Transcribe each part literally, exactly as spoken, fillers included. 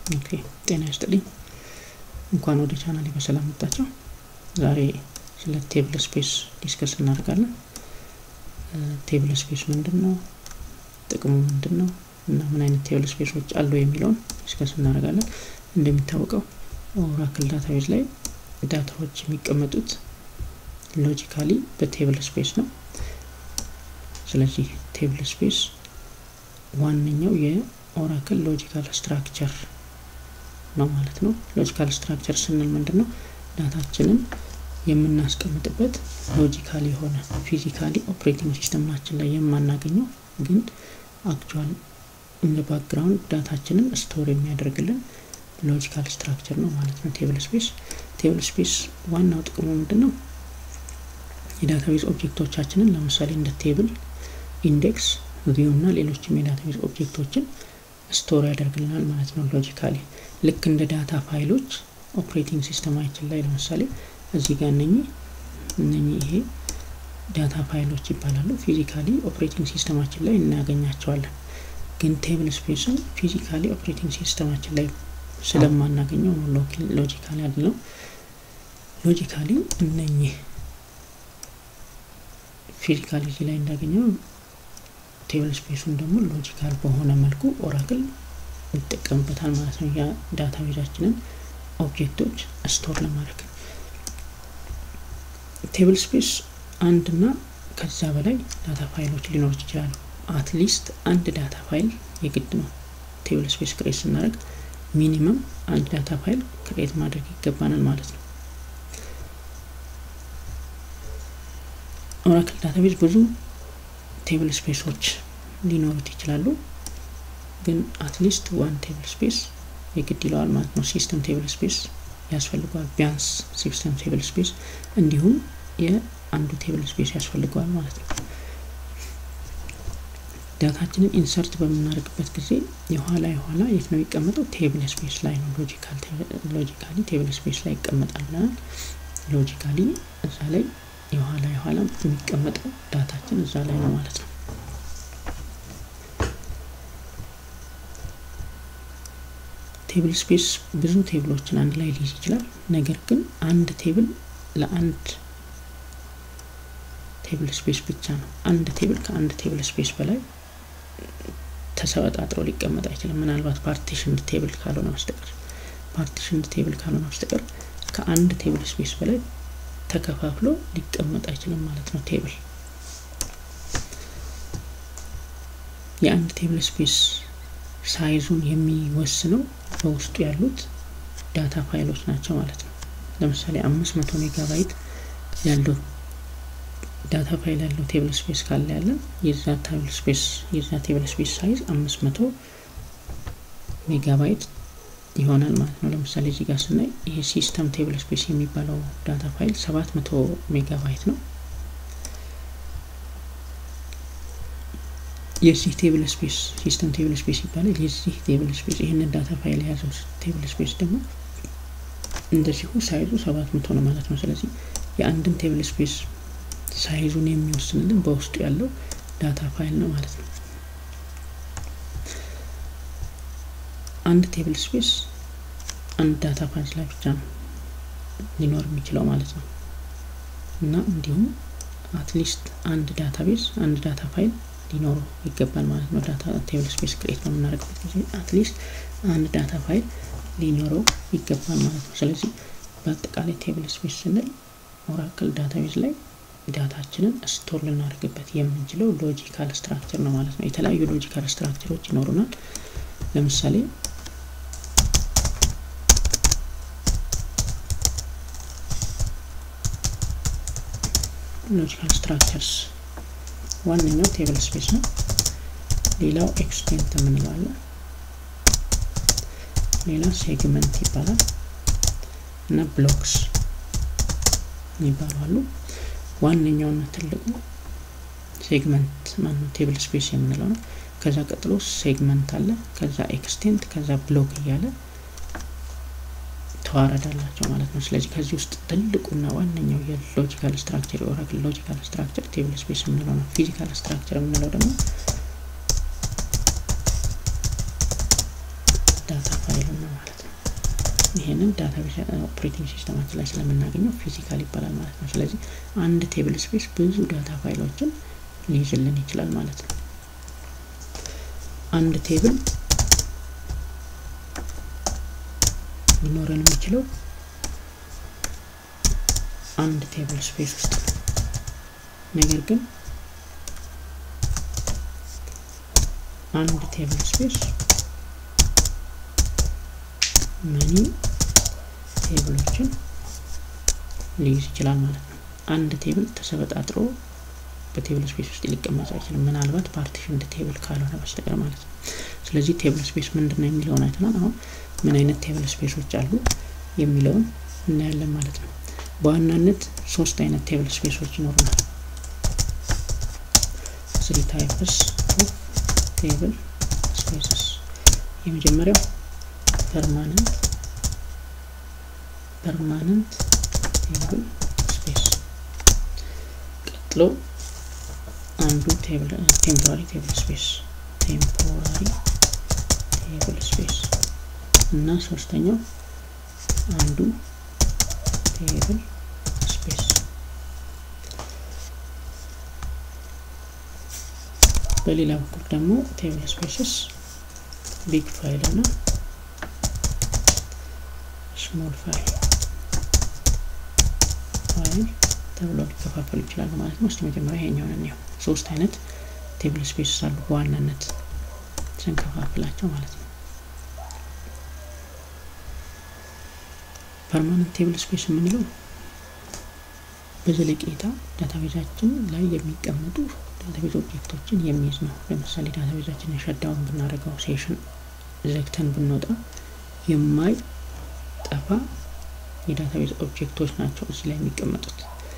ኦኬ ጤና ይስጥልኝ እንኳን ወደ ቻናሌ በሰላም መጣችሁ ዛሬ ስለ ቴብል ስፔስ ዲስከስ እናደርጋለን ቴብል ስፔስ ምንድነው ጥቅሙ ምንድነው እና ምን አይነት ቴብል ስፔሶች አሉ የሚለውን ዲስከስ እናደርጋለን እንደሚታወቀው ኦራክል ዳታቤዝ ላይ ዳታዎች የሚቀመጡት ሎጂካሊ በቴብል ስፔስ ነው ስለዚህ ቴብል ስፔስ ዋንኛው የኦራክል ሎጂካል ስትራክቸር ነው ማለት ነው ሎጂካል ስትራክቸር ስንል ምንድነው ዳታችንን የምናስቀምጥበት ሎጂካሊ ሆነ ፊዚካሊ ኦፕሬቲንግ ሲስተማችን ላይ የማናገኘው ግን አክቹዋል ኢን ዘ ባክግራውንድ ዳታችንን ስቶር የሚያደርግልን ሎጂካል ስትራክቸር ነው ማለት ነው ቴብል ስፔስ ቴብል ስፔስ ዋናው ጥቅሙ ምንድነው የዳታቤዝ ኦብጀክቶቻችንን ለምሳሌ እንደ ቴብል ኢንዴክስ ቪው እና ሌሎችም የዳታቤዝ ኦብጀክቶችን ስቶር ያደርግልናል ማለት ነው ሎጂካሊ ልክ እንደ ዳታ ፋይሎች ኦፕሬቲንግ ሲስተማችን ላይ ለምሳሌ እዚህ ጋር እነኚህ እነኚህ ይሄ ዳታ ፋይሎች ይባላሉ ፊዚካሊ ኦፕሬቲንግ ሲስተማችን ላይ እናገኛቸዋለን ግን ቴብል ስፔስን ፊዚካሊ ኦፕሬቲንግ ሲስተማችን ላይ ስለማናገኘው ነው ሎጂካሊ አይደለም ሎጂካሊ እነኚህ ፊዚካሊ ላይ እንዳገኘው ቴብል ስፔሱን ደግሞ ሎጂካል በሆነ መልኩ ኦራክል ይጠቀምበታል ማለት ነው ያ ዳታቤዛችንን ኦብጀክቶች ስቶር ለማድረግ ቴብል ስፔስ አንድና ከዛ በላይ ዳታ ፋይሎች ሊኖር ይችላሉ at least አንድ ዳታ ፋይል የግድ ነው ቴብል ስፔስ ክሬት ስናደርግ ሚኒመም አንድ ዳታ ፋይል ክሬት ማድረግ ይገባናል ማለት ነው ኦራክል ዳታቤዝ ብዙ ቴብል ስፔሶች ሊኖሩት ይችላሉ ግን at least one ቴብል ስፔስ የግድ ይላል ማለት ነው ሲስተም ቴብል ስፔስ ያስፈልጋል ቢያንስ ሲስተም ቴብል ስፔስ እንዲሁም የአንዱ ቴብል ስፔስ ያስፈልጋል ማለት ነው ዳታችንን ኢንሰርት በመናደርግበት ጊዜ የኋላ የኋላ የት ነው የሚቀመጠው ቴብል ስፔስ ላይ ነው ሎጂካል ሎጂካሊ ቴብል ስፔስ ላይ ይቀመጣል ሎጂካሊ እዛ ላይ የኋላ የኋላ የሚቀመጠው ዳታችን እዛ ላይ ነው ማለት ነው ቴብል ስፔስ ብዙ ቴብሎችን አንድ ላይ ሊይዝ ይችላል ነገር ግን አንድ ቴብል ለአንድ ቴብል ስፔስ ብቻ ነው አንድ ቴብል ከአንድ ቴብል ስፔስ በላይ ተሰባጣጥሮ ሊቀመጥ አይችልም ምናልባት ፓርቲሽን ቴብል ካልሆነ በስተቀር ፓርቲሽን ቴብል ካልሆነ በስተቀር ከአንድ ቴብል ስፔስ በላይ ተከፋፍሎ ሊቀመጥ አይችልም ማለት ነው ቴብል የአንድ ቴብል ስፔስ ሳይዙን የሚወስነው በውስጡ ያሉት ዳታ ፋይሎች ናቸው ማለት ነው ለምሳሌ አምስት መቶ ሜጋባይት ያለው ዳታ ፋይል ያለው ቴብል ስፔስ ካለ ያለ የዛ ቴብል ስፔስ የዛ ቴብል ስፔስ ሳይዝ አምስት መቶ ሜጋባይት ይሆናል ማለት ነው ለምሳሌ እዚህ ጋር ስናይ ይሄ ሲስተም ቴብል ስፔስ የሚባለው ዳታ ፋይል ሰባት መቶ ሜጋባይት ነው የዚህ ቴብል ስፔስ ሲስተም ቴብል ስፔስ ይባላል የዚህ ቴብል ስፔስ ይሄንን ዳታ ፋይል ያዘው ቴብል ስፔስ ደግሞ እንደዚሁ ሳይዙ ሰባት መቶ ነው ማለት ነው ስለዚህ የአንድን ቴብል ስፔስ ሳይዙን የሚወስንልን በውስጡ ያለው ዳታ ፋይል ነው ማለት ነው አንድ ቴብል ስፔስ አንድ ዳታ ፋይል ላይ ብቻ ነው ሊኖር የሚችለው ማለት ነው እና እንዲሁም at least አንድ ዳታቤዝ አንድ ዳታ ፋይል ሊኖረው ይገባል ማለት ነው ዳታ ቴብል ስፔስ ክሬት በመናደርግበት ጊዜ at least አንድ ዳታ ፋይል ሊኖረው ይገባል ማለት ነው ስለዚህ በአጠቃላይ ቴብል ስፔስ ስንል ኦራክል ዳታቤዝ ላይ ዳታችንን ስቶር ልናደርግበት የምንችለው ሎጂካል ስትራክቸር ነው ማለት ነው የተለያዩ ሎጂካል ስትራክቸሮች ይኖሩናል ለምሳሌ ሎጂካል ስትራክቸርስ ዋንኛው ቴብል ስፔስ ነው ሌላው ኤክስቴንት የምንለው አለ ሌላ ሴግመንት ይባላል እና ብሎክስ ይባላሉ ዋንኛው እና ትልቁ ሴግመንት ማለት ቴብል ስፔስ የምንለው ነው ከዛ ቀጥሎ ሴግመንት አለ ከዛ ኤክስቴንት ከዛ ብሎክ እያለ ተዋረዳላቸው ማለት ነው ስለዚህ ከዚህ ውስጥ ትልቁና ዋንኛው የሎጂካል ስትራክቸር ኦራክል ሎጂካል ስትራክቸር ቴብል ስፔስ የምንለው ነው ፊዚካል ስትራክቸር የምንለው ደግሞ ዳታ ፋይል ነው ይሄንን ዳታቤዝ ኦፕሬቲንግ ሲስተማችን ላይ ስለምናገኘው ፊዚካል ይባላል ማለት ነው። ስለዚህ አንድ ቴብል ስፔስ ብዙ ዳታ ፋይሎችን ሊይዝልን ይችላል ማለት ነው። አንድ ቴብል ሊኖረን የሚችለው አንድ ቴብል ስፔስ ውስጥ ነው። ነገር ግን አንድ ቴብል ስፔስ መኒ ቴብሎችን ሊይዝ ይችላል ማለት ነው። አንድ ቴብል ተሰበጣጥሮ በቴብል ስፔስ ውስጥ ሊቀመጥ አይችልም፣ ምናልባት ፓርቲሽን ቴብል ካልሆነ በስተቀር ማለት ነው። ስለዚህ ቴብል ስፔስ ምንድነው የሚለውን አይተናል። አሁን ምን አይነት ቴብል ስፔሶች አሉ የሚለውን እናያለን ማለት ነው። በዋናነት ሶስት አይነት ቴብል ስፔሶች ይኖሩናል። three types of table spaces። የመጀመሪያው permanent permanent table space። ቀጥሎ አንዱ ቴብል temporary table space temporary table space እና ሶስተኛው አንዱ table space። በሌላ በኩል ደግሞ table spaces big file እና small file file ተብሎ ሊከፋፈሉ ይችላሉ ማለት ነው። እስቲ መጀመሪያ ይሄኛውን እንየው። ሶስት አይነት ቴብል ስፔስ አሉ በዋናነት ስንከፋፍላቸው ማለት ነው። ፐርማነንት ቴብል ስፔስ የምንለው በዘለቄታ ዳታቤዛችን ላይ የሚቀመጡ ዳታቤዝ ኦብጀክቶችን የሚይዝ ነው። ለምሳሌ ዳታቤዛችንን ሸትዳውን ብናደርገው ሴሽን ዘግተን ብንወጣ የማይጠፋ የዳታቤዝ ኦብጀክቶች ናቸው እዚህ ላይ የሚቀመጡት።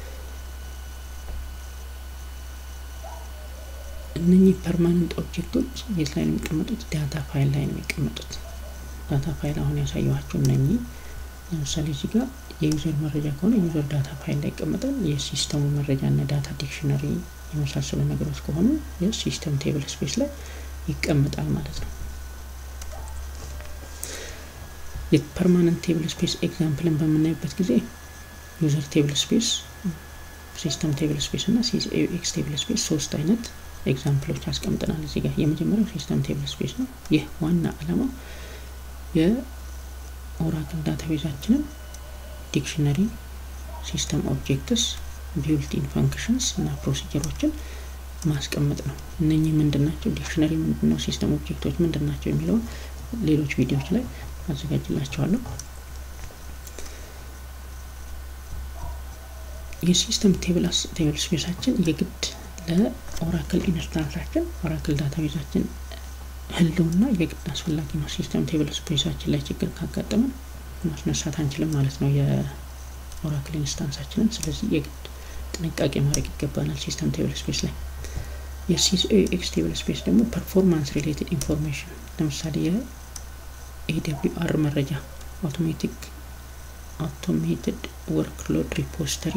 እነኚህ ፐርማነንት ኦብጀክቶች የት ላይ ነው የሚቀመጡት? ዳታ ፋይል ላይ ነው የሚቀመጡት። ዳታ ፋይል አሁን ያሳየኋችሁ እነኚህ ለምሳሌ እዚህ ጋር የዩዘር መረጃ ከሆነ ዩዘር ዳታ ፋይል ላይ ይቀመጣል። የሲስተሙ መረጃ እና ዳታ ዲክሽነሪ የመሳሰሉ ነገሮች ከሆኑ የሲስተም ቴብል ስፔስ ላይ ይቀመጣል ማለት ነው። የፐርማነንት ቴብል ስፔስ ኤግዛምፕልን በምናይበት ጊዜ ዩዘር ቴብል ስፔስ፣ ሲስተም ቴብል ስፔስ እና ሲኤክስ ቴብል ስፔስ ሶስት አይነት ኤግዛምፕሎች አስቀምጠናል እዚህ ጋር። የመጀመሪያው ሲስተም ቴብል ስፔስ ነው። ይህ ዋና ዓላማው የኦራክል ዳታቤዛችንን ዲክሽነሪ፣ ሲስተም ኦብጀክትስ፣ ቢልት-ኢን ፈንክሽንስ እና ፕሮሲጀሮችን ማስቀመጥ ነው። እነኚህ ምንድናቸው? ዲክሽነሪ ምንድነው? ሲስተም ኦብጀክቶች ምንድናቸው የሚለውን ሌሎች ቪዲዮዎች ላይ አዘጋጅላችኋለሁ። የሲስተም ቴብል ቴብል ስፔሳችን የግድ ለኦራክል ኢንስታንሳችን ኦራክል ዳታቤዛችን ህልውና የግድ አስፈላጊ ነው። ሲስተም ቴብል ስፔሳችን ላይ ችግር ካጋጠመን ማስነሳት አንችልም ማለት ነው የኦራክል ኢንስታንሳችንን። ስለዚህ የግድ ጥንቃቄ ማድረግ ይገባናል ሲስተም ቴብል ስፔስ ላይ። የሲኤክስ ቴብል ስፔስ ደግሞ ፐርፎርማንስ ሪሌትድ ኢንፎርሜሽን፣ ለምሳሌ የኤደብሊውአር መረጃ አውቶሜቲክ አውቶሜትድ ወርክሎድ ሪፖዚተሪ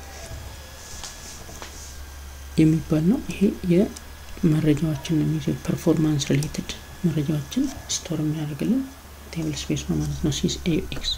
የሚባል ነው። ይሄ የመረጃዎችን የሚይዘው ፐርፎርማንስ ሪሌትድ መረጃዎችን ስቶር የሚያደርግልን ቴብል ስፔስ ነው ማለት ነው ሲኤክስ።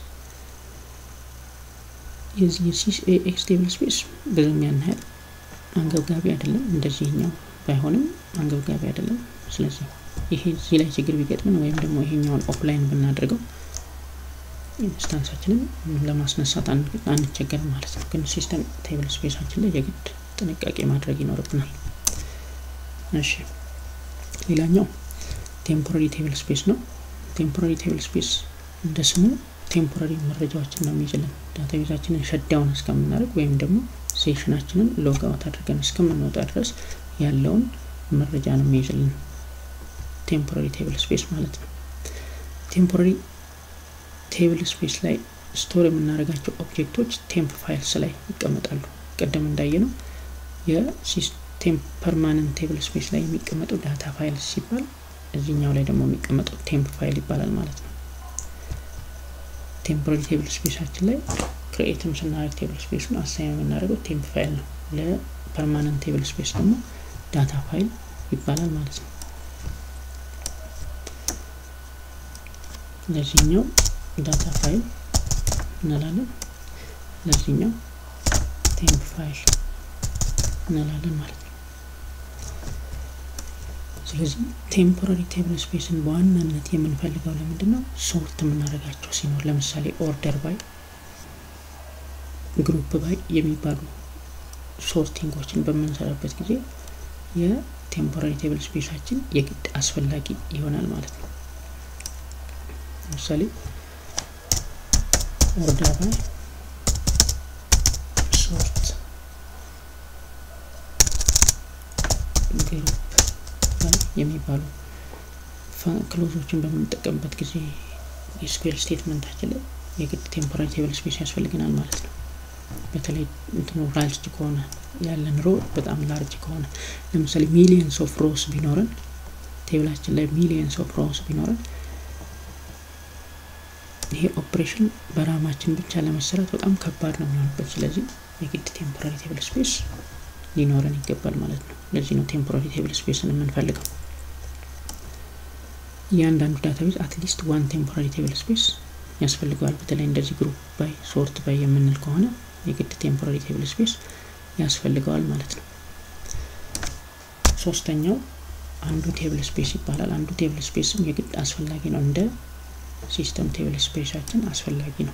የዚህ የሲኤክስ ቴብል ስፔስ ብዙም ያን ያህል አንገብጋቢ አይደለም፣ እንደዚህኛው ባይሆንም አንገብጋቢ አይደለም። ስለዚህ ይሄ እዚህ ላይ ችግር ቢገጥመን ወይም ደግሞ ይሄኛውን ኦፍላይን ብናደርገው ኢንስታንሳችንን ለማስነሳት አንቸገርም ማለት ነው። ግን ሲስተም ቴብል ስፔሳችን ላይ የግድ ጥንቃቄ ማድረግ ይኖርብናል። እሺ፣ ሌላኛው ቴምፖራሪ ቴብል ስፔስ ነው። ቴምፖራሪ ቴብል ስፔስ እንደ ስሙ ቴምፖራሪ መረጃዎችን ነው የሚይዝልን። ዳታቤዛችንን ሸትዳውን እስከምናደርግ ወይም ደግሞ ሴሽናችንን ሎግ አውት አድርገን እስከምንወጣ ድረስ ያለውን መረጃ ነው የሚይዝልን ቴምፖራሪ ቴብል ስፔስ ማለት ነው። ቴምፖራሪ ቴብል ስፔስ ላይ ስቶር የምናደርጋቸው ኦብጀክቶች ቴምፕ ፋይልስ ላይ ይቀመጣሉ። ቀደም እንዳየነው የሲስተም ፐርማነንት ቴብል ስፔስ ላይ የሚቀመጡ ዳታ ፋይልስ ሲባል እዚህኛው ላይ ደግሞ የሚቀመጠው ቴምፕ ፋይል ይባላል ማለት ነው። ቴምፖራሪ ቴብል ስፔሳችን ላይ ክሬኤትም ስናደርግ ቴብል ስፔሱን አሳይን የምናደርገው ቴምፕ ፋይል ነው። ለፐርማነንት ቴብል ስፔስ ደግሞ ዳታ ፋይል ይባላል ማለት ነው። ለዚህኛው ዳታ ፋይል እንላለን ለዚህኛው ቴምፕ ፋይል እንላለን ማለት ነው ስለዚህ ቴምፖራሪ ቴብል ስፔስን በዋናነት የምንፈልገው ለምንድነው ሶርት የምናደርጋቸው ሲኖር ለምሳሌ ኦርደር ባይ ግሩፕ ባይ የሚባሉ ሶርቲንጎችን በመንሰራበት ጊዜ የቴምፖራሪ ቴብል ስፔሳችን የግድ አስፈላጊ ይሆናል ማለት ነው ለምሳሌ ኦርደር ባይ ሶርት ግሩፕ ባይ የሚባሉ ክሎዞችን በመንጠቀምበት ጊዜ ኤስኪዩኤል ስቴትመንታችን ላይ የግድ ቴምፖራሪ ቴብል ስፔስ ያስፈልገናል ማለት ነው በተለይ እንትኑ ላርጅ ከሆነ ያለን ሮ በጣም ላርጅ ከሆነ ለምሳሌ ሚሊየንስ ኦፍ ሮስ ቢኖረን ቴብላችን ላይ ሚሊየንስ ኦፍ ሮስ ቢኖረን ይሄ ኦፕሬሽን በራማችን ብቻ ለመስራት በጣም ከባድ ነው የሚሆንበት ስለዚህ የግድ ቴምፖራሪ ቴብል ስፔስ ሊኖረን ይገባል ማለት ነው ለዚህ ነው ቴምፖራሪ ቴብል ስፔስን የምንፈልገው ያንዳንዱ ዳታቤዝ at least one ቴምፖራሪ ቴብል ስፔስ ያስፈልገዋል በተለይ እንደዚህ ግሩፕ ባይ ሶርት ባይ የምንል ከሆነ የግድ ቴምፖራሪ ቴብል ስፔስ ያስፈልገዋል ማለት ነው ሶስተኛው አንዱ ቴብል ስፔስ ይባላል አንዱ ቴብል ስፔስም የግድ አስፈላጊ ነው እንደ ሲስተም ቴብል ስፔሳችን አስፈላጊ ነው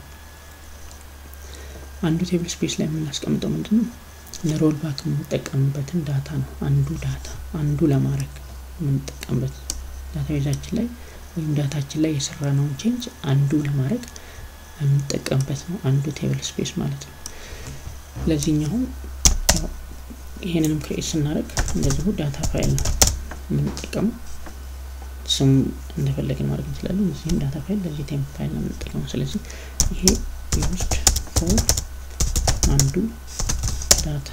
አንዱ ቴብል ስፔስ ላይ የምናስቀምጠው ምንድነው ለሮል ባክ የምንጠቀምበትን ዳታ ነው አንዱ ዳታ አንዱ ለማድረግ የምንጠቀምበት ዳታቤዛችን ላይ ወይም ዳታችን ላይ የሰራነውን ቼንጅ አንዱ ለማድረግ የምንጠቀምበት ነው አንዱ ቴብል ስፔስ ማለት ነው ለዚህኛው ይሄንንም ክሬት ስናደርግ እንደዚሁ ዳታ ፋይል ነው የምንጠቀመው ስም እንደፈለግን ማድረግ እንችላለን እዚህም ዳታ ፋይል ለዚህ ቴምፕ ፋይል ነው የምንጠቀመው ስለዚህ ይሄ used for አንዱ ዳታ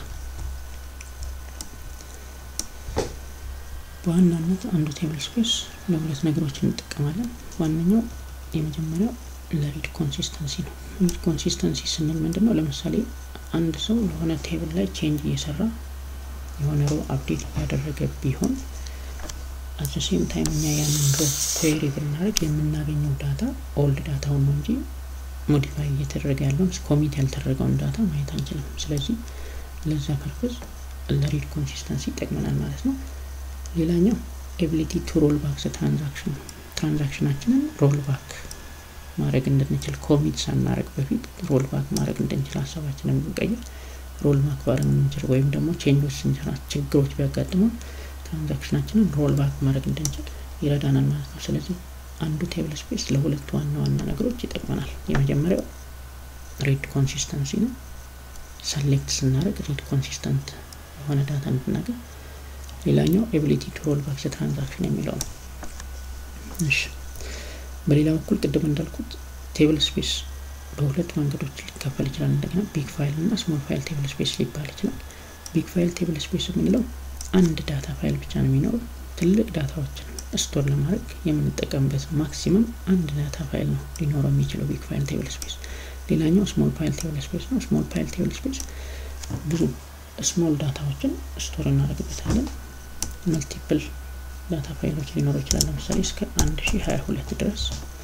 በዋናነት አንዱ ቴብል ስፔስ ለሁለት ነገሮች እንጠቀማለን ዋንኛው የመጀመሪያው ለሪድ ኮንሲስተንሲ ነው ሪድ ኮንሲስተንሲ ስንል ምንድነው ለምሳሌ አንድ ሰው ለሆነ ቴብል ላይ ቼንጅ እየሰራ የሆነ ሮ አፕዴት ያደረገ ቢሆን at the same time እኛ ያንን ሮ ኩዌሪ ብናደርግ የምናገኘው ዳታ ኦልድ ዳታውን ነው እንጂ ሞዲፋይ እየተደረገ ያለው ኮሚት ያልተደረገውን ዳታ ማየት አንችልም ስለዚህ ለዛ ፐርፐዝ ለሪድ ኮንሲስተንሲ ይጠቅመናል ማለት ነው ሌላኛው ability to roll back the transaction ትራንዛክሽናችንን ሮል ባክ ማድረግ እንድንችል ኮሚት ሳናደርግ በፊት ሮል ባክ ማድረግ እንድንችል ሐሳባችንን ብንቀይር ሮል ባክ ማድረግ እንድንችል ወይም ደግሞ ቼንጆች ስንሰራ ችግሮች ቢያጋጥሙ ትራንዛክሽናችንን ሮል ባክ ማድረግ እንድንችል ይረዳናል ማለት ነው ስለዚህ አንዱ ቴብል ስፔስ ለሁለት ዋና ዋና ነገሮች ይጠቅመናል የመጀመሪያው ሪድ ኮንሲስተንሲ ነው ሰሌክት ስናደርግ ሪድ ኮንሲስተንት የሆነ ዳታ እንድናገኝ ሌላኛው ability to roll back the transaction የሚለው ነው እሺ በሌላ በኩል ቅድም እንዳልኩት ቴብል ስፔስ በሁለት መንገዶች ሊከፈል ይችላል እንደገና ቢግ ፋይል እና ስሞል ፋይል ቴብል ስፔስ ሊባል ይችላል ቢግ ፋይል ቴብል ስፔስ የምንለው አንድ ዳታ ፋይል ብቻ ነው የሚኖረው ትልቅ ዳታዎችን ስቶር ለማድረግ የምንጠቀምበት ማክሲመም አንድ ዳታ ፋይል ነው ሊኖረው የሚችለው ቢግ ፋይል ቴብል ስፔስ ሌላኛው ስሞል ፋይል ቴብል ስፔስ ነው ስሞል ፋይል ቴብል ስፔስ ብዙ ስሞል ዳታዎችን ስቶር እናደርግበታለን መልቲፕል ዳታ ፋይሎች ሊኖሩ ይችላል ለምሳሌ እስከ one thousand twenty two ድረስ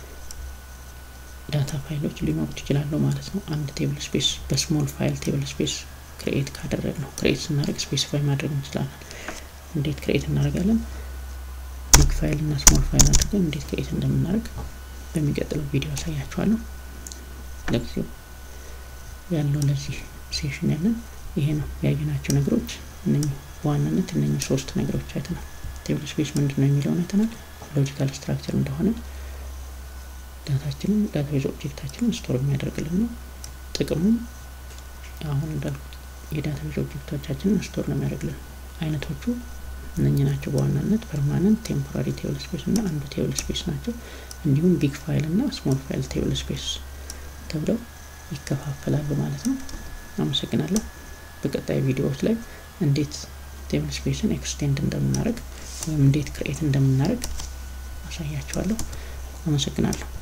ዳታ ፋይሎች ሊኖሩ ይችላሉ ማለት ነው አንድ ቴብል ስፔስ በስሞል ፋይል ቴብል ስፔስ ክሬት ካደረግነው ክሬት ስናደርግ ስፔሲፋይ ማድረግ እንችላለን እንዴት ክሬት እናደርጋለን ቢግ ፋይል እና ስሞል ፋይል አድርገን እንዴት ክሬት እንደምናደርግ በሚቀጥለው ቪዲዮ አሳያችኋለሁ ለጊዜው ያለው ለዚህ ሴሽን ያለን ይሄ ነው ያየናቸው ነገሮች እነኚህ በዋናነት እነኚህ ሶስት ነገሮች አይተናል ቴብል ስፔስ ምንድነው የሚለው አይተናል ሎጂካል ስትራክቸር እንደሆነ ዳታችንን ዳታቤዝ ኦብጀክታችንን ስቶር የሚያደርግልን ነው ጥቅሙ አሁን እንዳልኩት የዳታቤዝ ኦብጀክቶቻችንን ስቶር ነው የሚያደርግልን አይነቶቹ እነኚህ ናቸው በዋናነት ፐርማነንት ቴምፖራሪ ቴብል ስፔስ እና አንዱ ቴብል ስፔስ ናቸው እንዲሁም ቢግ ፋይል እና ስሞል ፋይል ቴብል ስፔስ ተብለው ይከፋፈላሉ ማለት ነው አመሰግናለሁ በቀጣይ ቪዲዮዎች ላይ እንዴት ቴብል ስፔስን ኤክስቴንድ እንደምናደርግ ወይም እንዴት ክሬት እንደምናደርግ አሳያችኋለሁ አመሰግናለሁ